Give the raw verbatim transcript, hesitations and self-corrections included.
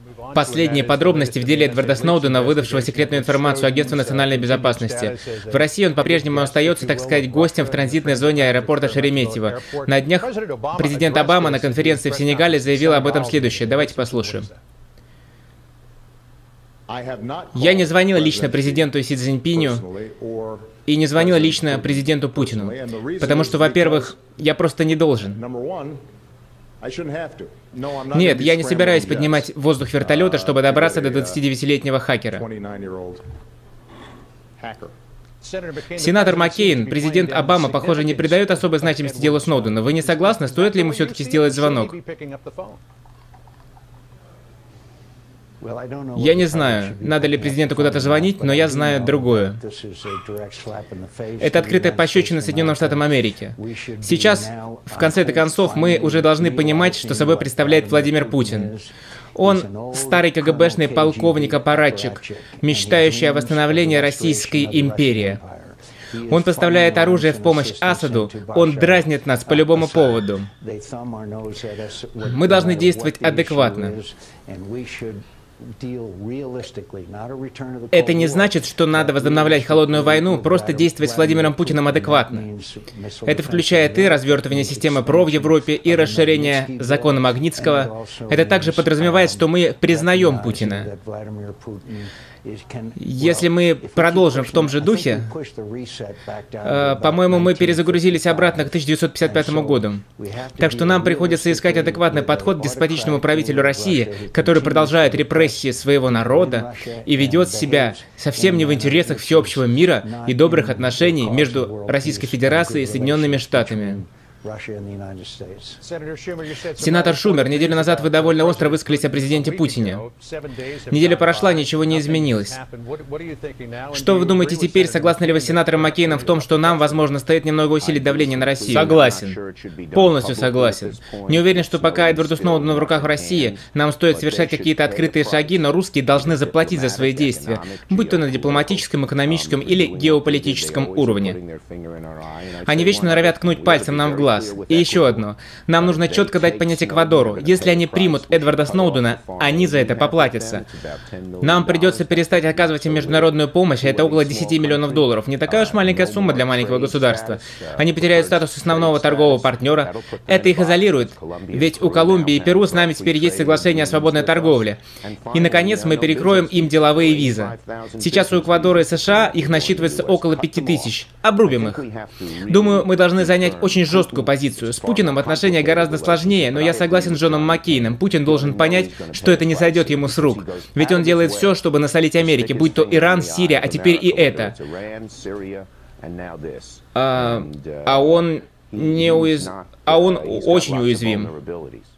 Последние подробности в деле Эдварда Сноудена, выдавшего секретную информацию Агентству национальной безопасности. В России он по-прежнему остается, так сказать, гостем в транзитной зоне аэропорта Шереметьево. На днях президент Обама на конференции в Сенегале заявил об этом следующее. Давайте послушаем. Я не звонил лично президенту Си Цзиньпиню и не звонил лично президенту Путину, потому что, во-первых, я просто не должен. Нет, я не собираюсь поднимать в воздух вертолета, чтобы добраться до двадцатидевятилетнего хакера. Сенатор Маккейн, президент Обама, похоже, не придает особой значимости делу Сноудена. Вы не согласны? Стоит ли ему все-таки сделать звонок? Я не знаю, надо ли президенту куда-то звонить, но я знаю другое. Это открытая пощечина Соединенным Штатам Америки. Сейчас, в конце концов, мы уже должны понимать, что собой представляет Владимир Путин. Он старый КГБшный полковник-аппаратчик, мечтающий о восстановлении Российской империи. Он поставляет оружие в помощь Асаду, он дразнит нас по любому поводу. Мы должны действовать адекватно. Это не значит, что надо возобновлять холодную войну, просто действовать с Владимиром Путиным адекватно. Это включает и развертывание системы ПРО в Европе, и расширение закона Магнитского. Это также подразумевает, что мы признаем Путина. Если мы продолжим в том же духе, э, по-моему, мы перезагрузились обратно к тысяча девятьсот пятьдесят пятому году. Так что нам приходится искать адекватный подход к деспотичному правителю России, который продолжает репрессии своего народа и ведет себя совсем не в интересах всеобщего мира и добрых отношений между Российской Федерацией и Соединенными Штатами. Сенатор Шумер, неделю назад вы довольно остро высказались о президенте Путине. Неделя прошла, ничего не изменилось. Что вы думаете теперь, согласны ли вы с сенатором Маккейном в том, что нам, возможно, стоит немного усилить давление на Россию? Согласен. Полностью согласен. Не уверен, что пока Эдварду Сноудену в руках в России, нам стоит совершать какие-то открытые шаги, но русские должны заплатить за свои действия, будь то на дипломатическом, экономическом или геополитическом уровне. Они вечно норовят ткнуть пальцем нам в глаз. И еще одно. Нам нужно четко дать понять Эквадору. Если они примут Эдварда Сноудена, они за это поплатятся. Нам придется перестать оказывать им международную помощь, а это около десяти миллионов долларов. Не такая уж маленькая сумма для маленького государства. Они потеряют статус основного торгового партнера. Это их изолирует. Ведь у Колумбии и Перу с нами теперь есть соглашение о свободной торговле. И, наконец, мы перекроем им деловые визы. Сейчас у Эквадора и США их насчитывается около пяти тысяч. Обрубим их. Думаю, мы должны занять очень жесткую позицию. С Путиным отношения гораздо сложнее, но я согласен с Джоном Маккейном. Путин должен понять, что это не сойдет ему с рук. Ведь он делает все, чтобы насолить Америке, будь то Иран, Сирия, а теперь и это. А, а он не уяз... а он очень уязвим.